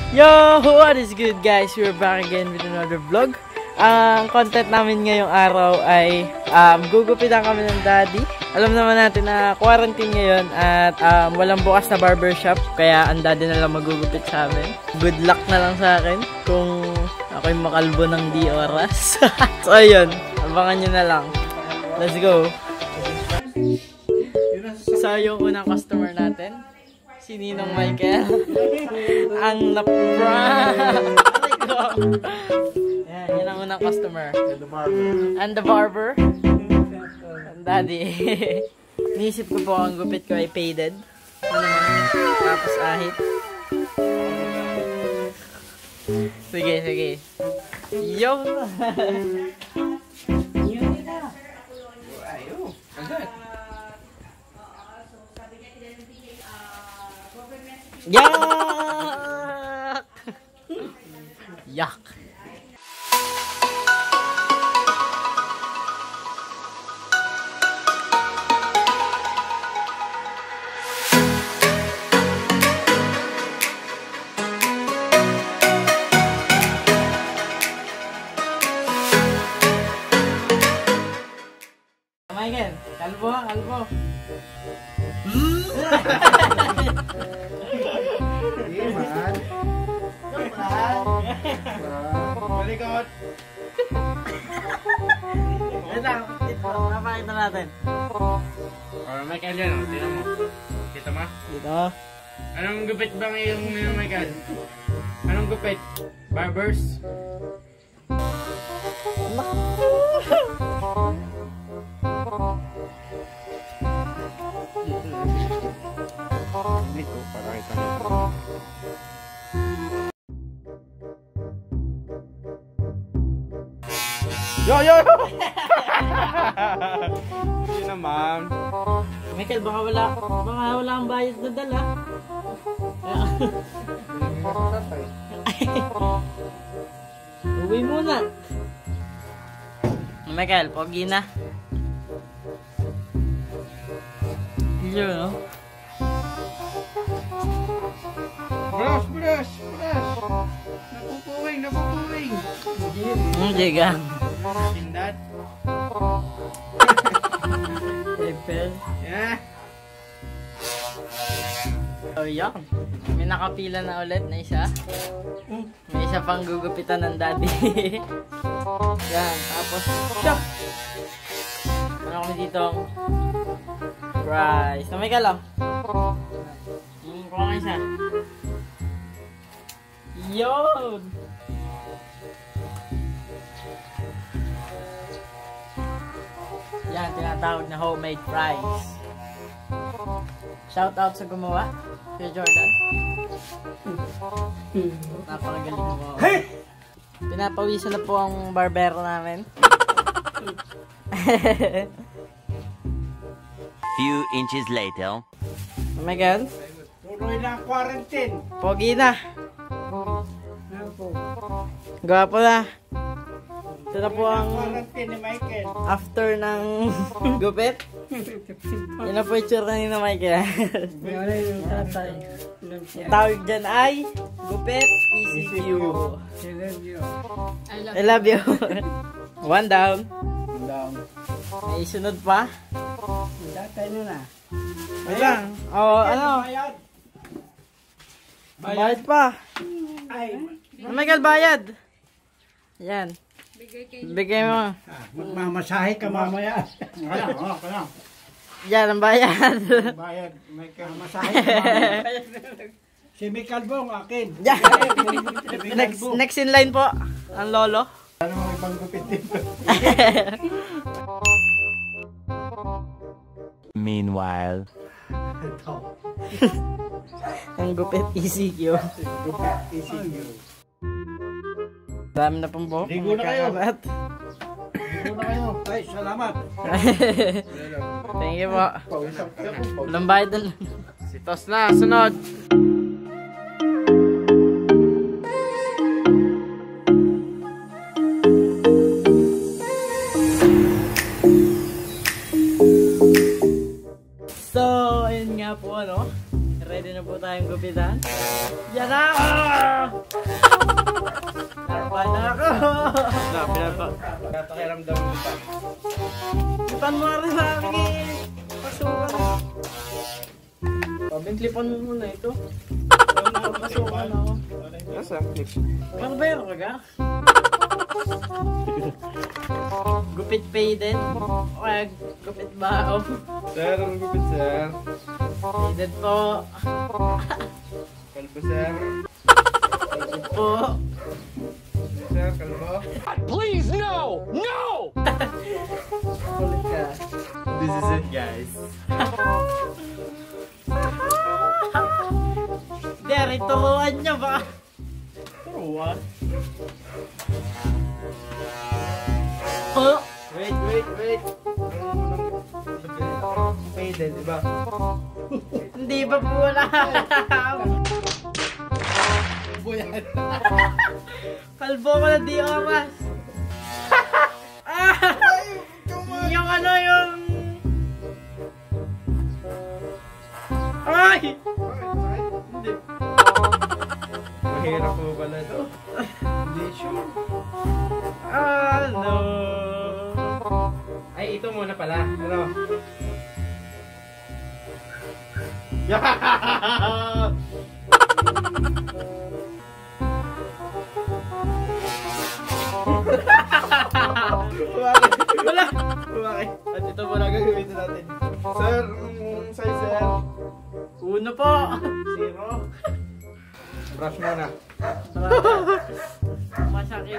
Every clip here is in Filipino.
Yo! What is good guys? We're back again with another vlog. Ang content namin ngayong araw ay gugupitan kami ng daddy. Alam naman natin na quarantine ngayon at walang bukas na barbershop. Kaya ang daddy na lang magugupit sa amin. Good luck na lang sa akin kung ako'y makalbo ng di oras. So ayun, abangan nyo na lang. Let's go! So yung unang customer natin, si Ninong Michael. Ang na-prank! Yan ang unang customer. And the barber. And daddy. Niisip ko po ang gupit ko ay faded. Tapos ahit. Sige. Yo! Yak! Yak! Michael, kalbo. Malikot. Napakita natin. Michael yan, tingnan mo. Kita mo? Dito. Anong gupit ba ngayong Michael? Anong gupit? Barbers? Dito, para kita nito. Yo! Hindi naman. Michael, baka wala ang bayad na dala. Uwi muna. Michael, pogi na. Hello, no? Brush! Napupuwing! Hindi ka. Sindat. Epel. Yeah. So, yan. May nakapila na ulit na isa. May isa pang gugupitan ng daddy. Yan. Tapos, shop! Ano kami dito? Rice. Na may kalaw. Kuha nga isa. Yun! Yan, tinatawag na homemade fries. Shout out sa gumawa, Kuya Jordan. Napakagaling mo. Pinapawisan na po ang barbero namin. Few inches later. Oh my God. Tuloy na ang quarantine. Pogi na. Gwapo na. Ito na po ang Quarantine ni Michael. after ng gupit. Yan na po yung tsura ni na Michael. Tawag dyan ay gupit ECQ. I love you. One down. May sunod pa. Wait lang. Oh, ano? Bayad pa. Michael, bayad. Yan. Bigay mo. Magmamasahe ka mamaya. Kaya. Yan ang bayad. Bayad. Masahe ka mamaya. Si Michael Bong, akin. Yan. Next in line po. Ang lolo. Ano mga ibang gupit dito? Meanwhile. Ang gupit ECQ. Gupit ECQ. Dami na pong buhok. Ligo na kayo. Ligo na kayo. Ay, salamat. Thank you po. Walang bayad na lang. Si Tos na, sunod. So, ayun nga po ano. Ready na po tayong gupitan. Yan na! Pinapakiramdam mo pa. Klipan mo rin sa akin eh. Pasukan. Klipan mo muna ito. Pasukan ako. Nasa clip. Barbero ka ga? Gupit faded? O kaya gupit baong? Sir, ang gupit sir. Faded po. Kalbo sir. Faded po. Sir, kalbo. Please, no! No! Kulit ka. This is it guys. Derry, turuan niya ba? Turuan? Oh! Wait. Faded, diba? Hindi ba po wala? Buyan. Kalbo ko na di oras. Yung ano yung... Ay! Hindi. Mahirap po pala ito. Hindi sure. Ano? Ay, ito muna pala. Ano? Wala! Bakit? At ito muna gagamitin natin. Sir, size sir. Uno po! Zero. Brush muna. Masakit.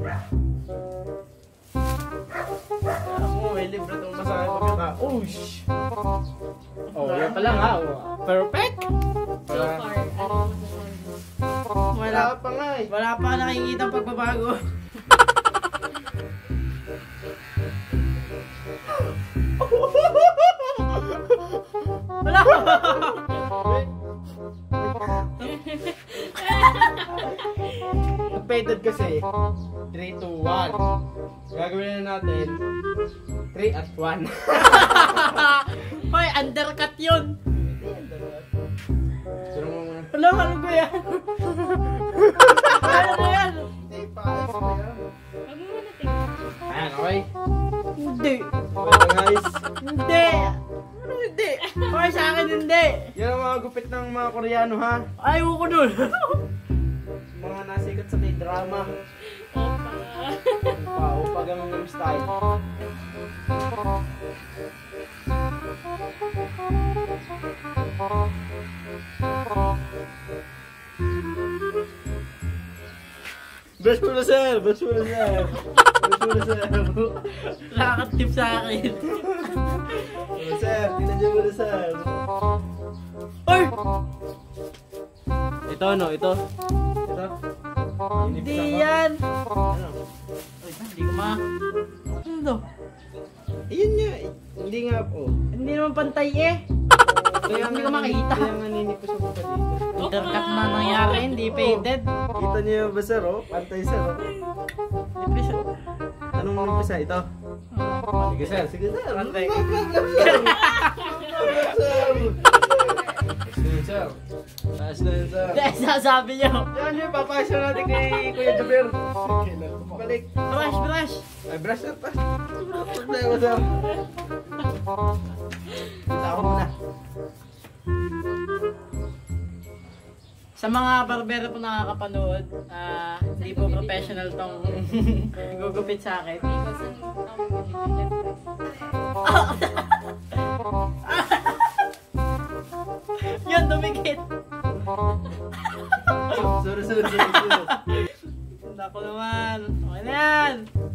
Ako, may libre itong masakit ko kita. Oh, shh! Oh, yan pa lang ha. Oh. Perfect! So far, ano masasabi? Wala pa nga eh. Wala pa nakikita ang pagbabago. Wala! Faded kasi 3, 2, 1. Gagawin na natin 3 at 1. Hoy, undercut yun! Sino mo muna? Wala, ano ko yan? Ano ko yan? Hindi pa, ayos pa yan. Wag mo muna tingnan. Ayan, okay? Hindi. Okay guys. Hindi. Ano hindi? Hoy, sa akin hindi. Yan ang mga gupit ng mga Koreano ha. Ayaw ko dun. Mga nasikat sa K-drama. Opa. Upa Gangnam Style. Brush mo na sir! Brush mo na sir! Brush mo na sir! Nakakatip sa akin. Sir, tinadya mo na sir! Hoy! Ito no, ito. Ito. Hindi yan. Ano? Uy, hindi ko ma... Ano? Ayun nga, hindi nga po. Hindi naman pantay eh. Hindi ko makita. Kaya nga ninipos ako pa dito. Intercut na nangyari, hindi faded. Kita niyo ba sir oh? Pantay sir oh. Anong umpisa? Ito? Sige sir, sige sir. Pantay. Sige sir. Taas na yun sir. Hindi, sasabi nyo. Yan yun, papasya natin kay Kuya Jaber. Balik. Brush, brush. Ay, brush na pa. Problema sir. Kita ko muna. Sa mga barbero po nakakapanood, hindi po professional tong gugupit sa akin. Because ang Yun, dumikit. Sorry. Ako naman. Okay na yan.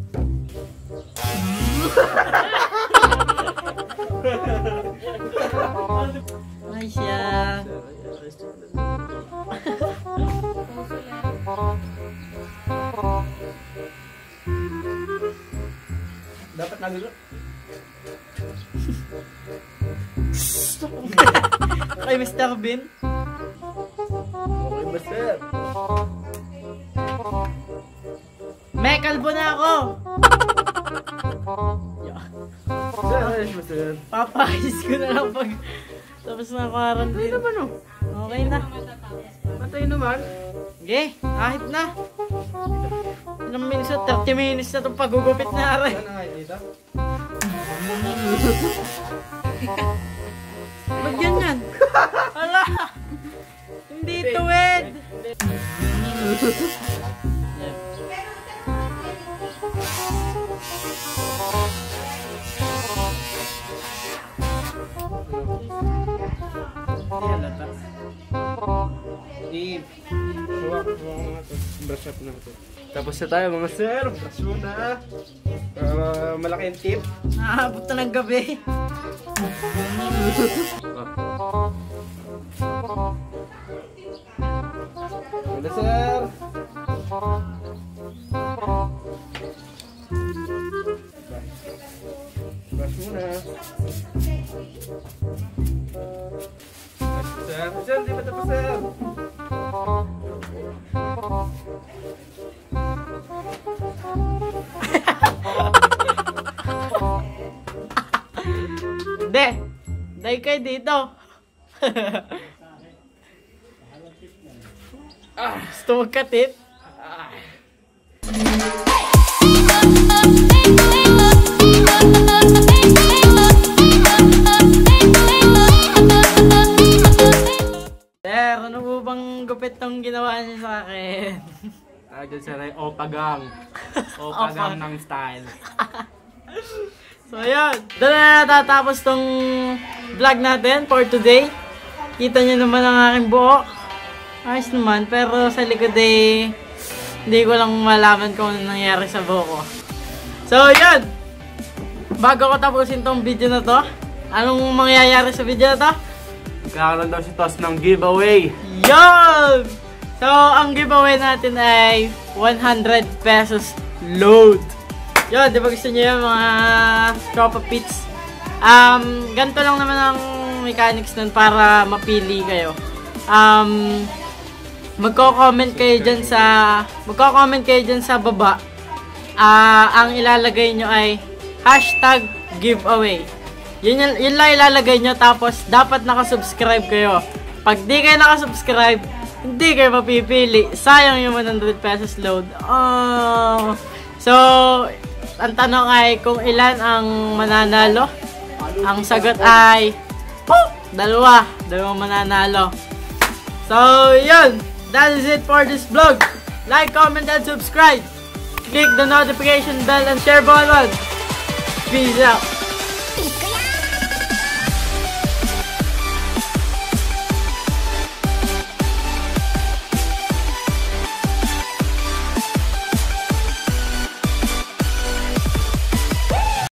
Ay siya. Dapat nagulo. Kay Mr. Bean. Okay ba sir? May kalbo na ako. Sir, ayos ba sir? Papayos ko na lang pag tapos na quarantine. Ano naman oh? Okay na. Patay naman. Okay, kahit na. Ilang minutes na? 30 minutes na itong pagugupit na rin. Ano nga dito? Ba't ganyan? Ala! Hindi tuwid! Hindi halata. Huwag nga ito. Brush up na ito. Tapos na tayo mga sir. Brush muna. Malaki yung tip. Nakaabot na ng gabi. Wala sir. Brush muna. Sir, sir, di ba tapos sir? Hindi! Dahil kayo dito. Gusto magkatip? Sir, ano po bang gupit tong ginawa niya sa akin? Dyan sir ay opagang. Opagang ng style. So ayun, doon na natatapos tong vlog natin for today. Kita nyo naman ang aking buhok. Ayos naman, pero sa likod eh, hindi ko lang malaman kung ano nangyari sa buhok ko. So ayun, bago ko tapusin tong video na to, anong mangyayari sa video na to? Kakaroon daw si Tos ng giveaway. Yun! So, ang giveaway natin ay 100 pesos load. Yun, di ba gusto nyo yun mga tropa pits? Ganito lang naman ang mechanics nun para mapili kayo. Magko-comment kayo dyan sa baba. Ang ilalagay nyo ay hashtag giveaway. Yun lang ilalagay nyo, tapos dapat nakasubscribe kayo. Pag di kayo nakasubscribe, hindi kayo mapipili. Sayang yung 100 pesos load. Oh. So, ang tanong ay kung ilan ang mananalo. Ang sagot ay dalawang mananalo. So, yun. That is it for this vlog. Like, comment, and subscribe. Click the notification bell and share button. Peace out.